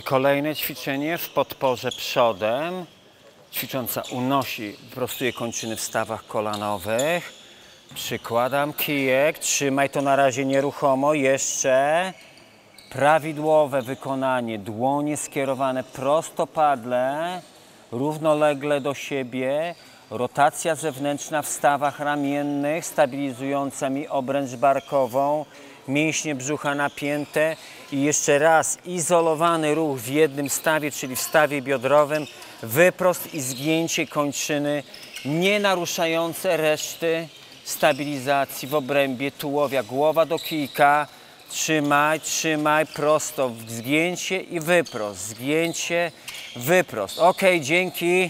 I kolejne ćwiczenie w podporze przodem. Ćwicząca unosi, prostuje kończyny w stawach kolanowych. Przykładam kijek, trzymaj to na razie nieruchomo, jeszcze. Prawidłowe wykonanie, dłonie skierowane prostopadle, równolegle do siebie. Rotacja zewnętrzna w stawach ramiennych, stabilizująca mi obręcz barkową, mięśnie brzucha napięte i jeszcze raz izolowany ruch w jednym stawie, czyli w stawie biodrowym, wyprost i zgięcie kończyny, nie naruszające reszty stabilizacji w obrębie tułowia. Głowa do kijka, trzymaj, trzymaj, prosto, zgięcie i wyprost, zgięcie, wyprost. Ok, dzięki.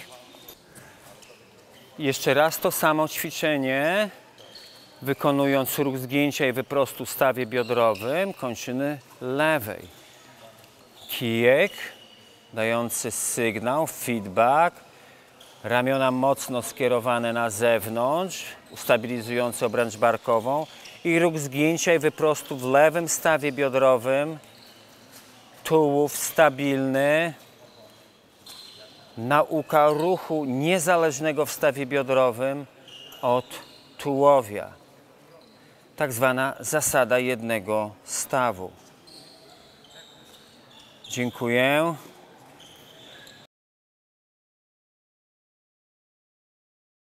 Jeszcze raz to samo ćwiczenie, wykonując ruch zgięcia i wyprostu w stawie biodrowym, kończyny lewej. Kijek dający sygnał, feedback, ramiona mocno skierowane na zewnątrz, ustabilizujący obręcz barkową i ruch zgięcia i wyprostu w lewym stawie biodrowym, tułów stabilny. Nauka ruchu niezależnego w stawie biodrowym od tułowia. Tak zwana zasada jednego stawu. Dziękuję.